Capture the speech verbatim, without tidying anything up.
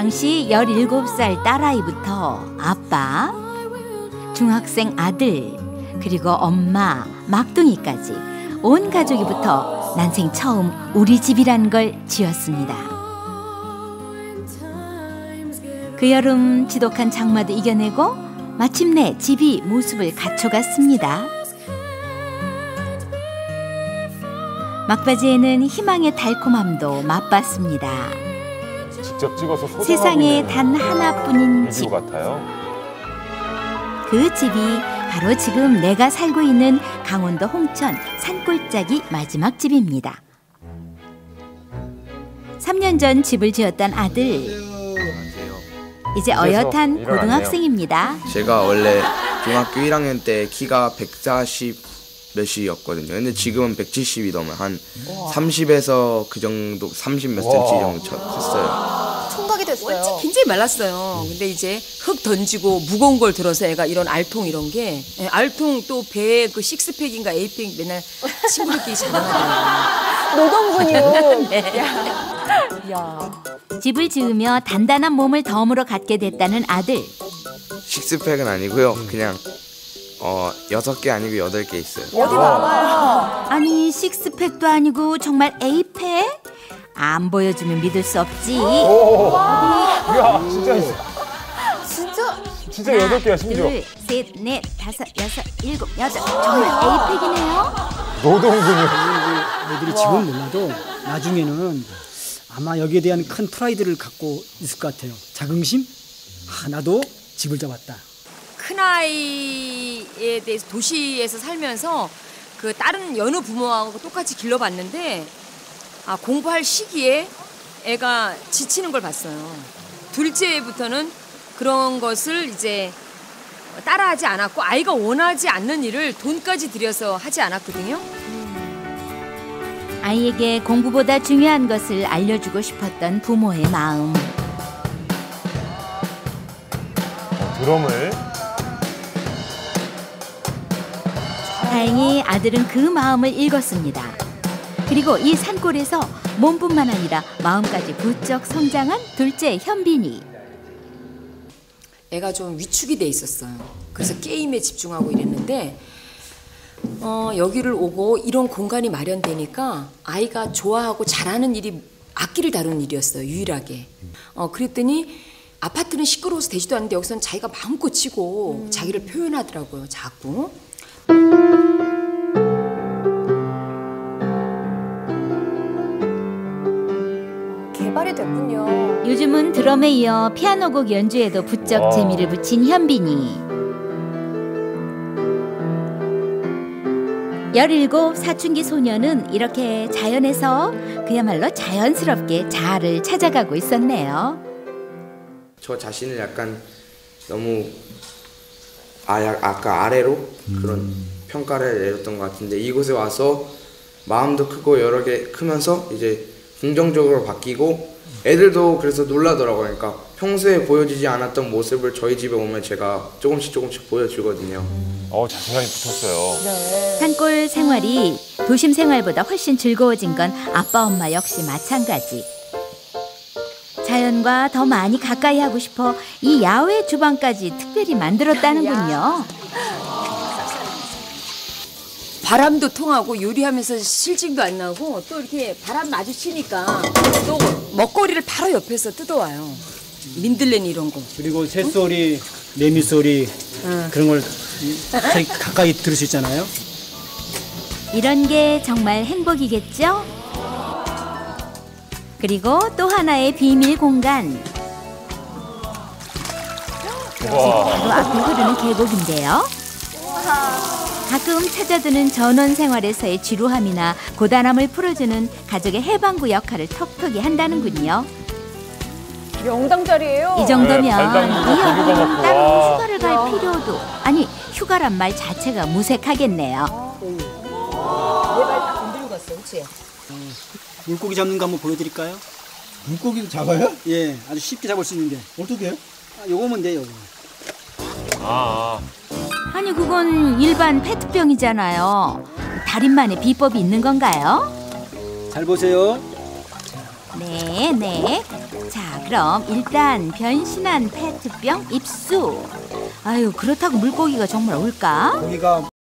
당시 열일곱 살 딸아이부터 아빠, 중학생 아들, 그리고 엄마, 막둥이까지 온 가족이부터 난생 처음 우리 집이란 걸 지었습니다. 그 여름 지독한 장마도 이겨내고 마침내 집이 모습을 갖춰갔습니다. 막바지에는 희망의 달콤함도 맛봤습니다. 직접 찍어서 소장하고 세상에 있는 단 하나뿐인 집. 비디오 같아요. 그 집이 바로 지금 내가 살고 있는 강원도 홍천 산골짜기 마지막 집입니다. 삼 년 전 집을 지었던 아들. 이제 어엿한 고등학생입니다. 제가 원래 중학교 일 학년 때 키가 백사십 몇이었거든요. 근데 지금은 백칠십이 넘어요. 한 삼십에서 그 정도, 삼십 몇 센치 정도 컸어요. 총각이 됐어요. 원체 굉장히 말랐어요. 근데 이제 흙 던지고 무거운 걸 들어서 애가 이런 알통 이런 게 예, 알통 또 배에 그 식스팩인가 에이팩 맨날 친구들끼리 자랑하더라고요. 노동근육. 네. 야. 집을 지으며 단단한 몸을 덤으로 갖게 됐다는 아들. 식스팩은 아니고요. 그냥 어 여섯 개 아니고 여덟 개 있어요. 어디 많아요. 아니 식스팩도 아니고 정말 에이팩? 안 보여주면 믿을 수 없지. 오, 야, 진짜 있어. 진짜 진짜 여덟 개야 심지어. 둘, 셋, 넷, 다섯, 여섯, 일곱, 여덟. 정말 에이팩이네요. 노동근육. 애들이 지금 몰라도 나중에는 아마 여기에 대한 큰 프라이드를 갖고 있을 것 같아요. 자긍심? 아, 나도 집을 잡았다. 큰아이에 대해서 도시에서 살면서 그 다른 여느 부모하고 똑같이 길러봤는데 아, 공부할 시기에 애가 지치는 걸 봤어요. 둘째부터는 그런 것을 이제 따라하지 않았고 아이가 원하지 않는 일을 돈까지 들여서 하지 않았거든요. 아이에게 공부보다 중요한 것을 알려주고 싶었던 부모의 마음. 드럼을. 다행히 아들은 그 마음을 읽었습니다. 그리고 이 산골에서 몸뿐만 아니라 마음까지 부쩍 성장한 둘째 현빈이. 애가 좀 위축이 돼 있었어요. 그래서 게임에 집중하고 이랬는데 어, 여기를 오고 이런 공간이 마련되니까 아이가 좋아하고 잘하는 일이 악기를 다루는 일이었어요. 유일하게. 어, 그랬더니 아파트는 시끄러워서 되지도 않는데 여기서는 자기가 마음껏 치고 음. 자기를 표현하더라고요. 자꾸. 개발이 됐군요. 요즘은 드럼에 이어 피아노곡 연주에도 부쩍 와. 재미를 붙인 현빈이. 열일곱 사춘기 소녀는 이렇게 자연에서 그야말로 자연스럽게 자아를 찾아가고 있었네요. 저 자신을 약간 너무 아, 야, 아까 아래로 음. 그런 평가를 내렸던 것 같은데 이곳에 와서 마음도 크고 여러 개 크면서 이제 긍정적으로 바뀌고 애들도 그래서 놀라더라고요. 그러니까 평소에 보여주지 않았던 모습을 저희 집에 오면 제가 조금씩 조금씩 보여주거든요. 어, 자신감이 붙었어요. 네. 산골 생활이 도심 생활보다 훨씬 즐거워진 건 아빠 엄마 역시 마찬가지. 자연과 더 많이 가까이 하고 싶어 이 야외 주방까지 특별히 만들었다는군요. 바람도 통하고 요리하면서 실증도 안 나고 또 이렇게 바람 마주치니까 또 먹거리를 바로 옆에서 뜯어와요. 민들레니 이런 거. 그리고 새소리, 매미소리 응. 그런 걸 가까이 들을 수 있잖아요. 이런 게 정말 행복이겠죠? 그리고 또 하나의 비밀 공간. 바로 앞에 흐르는 계곡인데요. 가끔 찾아드는 전원 생활에서의 지루함이나 고단함을 풀어주는 가족의 해방구 역할을 톡톡히 한다는군요. 명당 자리예요. 이 정도면 이 네, 발당도 여름은 고기가 먹고, 따로 와. 휴가를 갈 필요도, 아니 휴가란 말 자체가 무색하겠네요. 내 발 다 건드리고 갔어, 그렇지? 물고기 잡는 거 한번 보여드릴까요? 물고기도 잡아요? 예, 아주 쉽게 잡을 수 있는데. 어떻게 해요? 아, 요거면 돼요, 요거. 아, 아니 그건 일반 페트병이잖아요. 달인만의 비법이 있는 건가요? 잘 보세요. 네, 네. 자, 그럼 일단 변신한 페트병 입수. 아유, 그렇다고 물고기가 정말 올까? 고기가